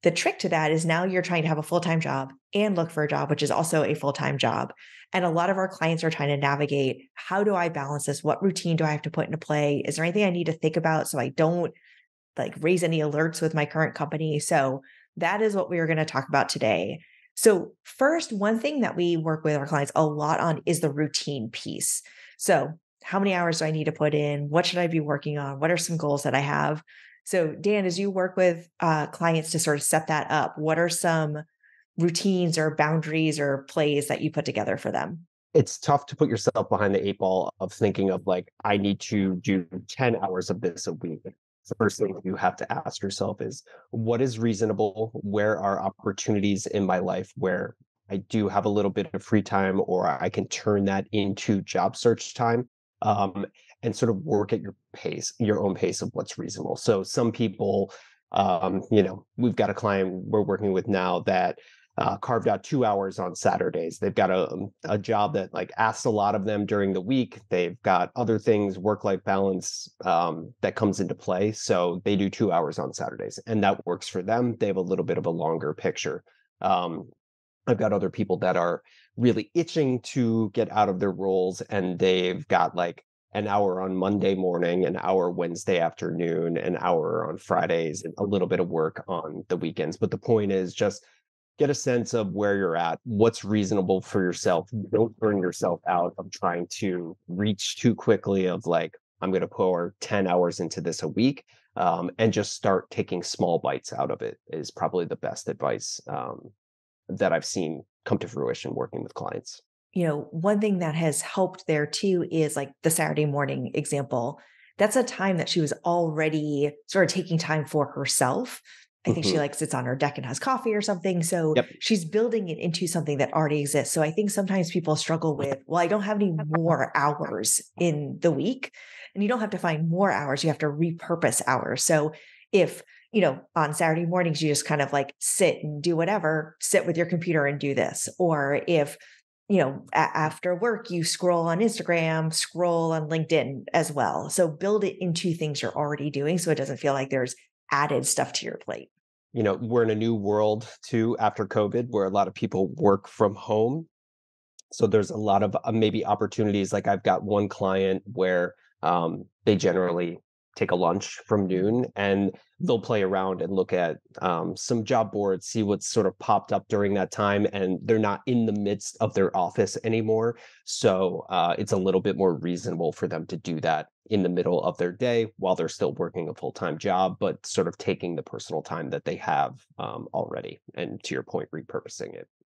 the trick to that is now you're trying to have a full-time job and look for a job, which is also a full-time job. And a lot of our clients are trying to navigate, how do I balance this? What routine do I have to put into play? Is there anything I need to think about so I don't like raise any alerts with my current company? So that is what we are going to talk about today. So first, one thing that we work with our clients a lot on is the routine piece. So how many hours do I need to put in? What should I be working on? What are some goals that I have? So Dan, as you work with clients to sort of set that up, what are some routines or boundaries or plays that you put together for them? It's tough to put yourself behind the eight ball of thinking of like, I need to do 10 hours of this a week. The first thing you have to ask yourself is, what is reasonable? Where are opportunities in my life where I do have a little bit of free time, or I can turn that into job search time, um, and sort of work at your pace, your own pace of what's reasonable. So some people, we've got a client we're working with now that carved out 2 hours on Saturdays. They've got a job that like asks a lot of them during the week. They've got other things, work-life balance, that comes into play. So they do 2 hours on Saturdays, and that works for them. They have a little bit of a longer picture. Um, I've got other people that are really itching to get out of their roles, and they've got like an hour on Monday morning, an hour Wednesday afternoon, an hour on Fridays, and a little bit of work on the weekends. But the point is just get a sense of where you're at, what's reasonable for yourself. Don't burn yourself out of trying to reach too quickly of like, I'm going to pour 10 hours into this a week, and just start taking small bites out of it is probably the best advice that I've seen come to fruition working with clients. One thing that has helped there too is like the Saturday morning example. That's a time that she was already sort of taking time for herself. I think she Mhm. like sits on her deck and has coffee or something. So Yep. she's building it into something that already exists. So I think sometimes people struggle with, well, I don't have any more hours in the week. And you don't have to find more hours. You have to repurpose hours. So if, on Saturday mornings, you just kind of like sit and do whatever, sit with your computer and do this. Or if after work, you scroll on Instagram, scroll on LinkedIn as well. So build it into things you're already doing so it doesn't feel like there's added stuff to your plate. We're in a new world too after COVID where a lot of people work from home. So there's a lot of maybe opportunities. Like I've got one client where they generally take a lunch from noon, and they'll play around and look at some job boards, see what's sort of popped up during that time. And they're not in the midst of their office anymore. So it's a little bit more reasonable for them to do that in the middle of their day while they're still working a full-time job, but sort of taking the personal time that they have already. And to your point, repurposing it.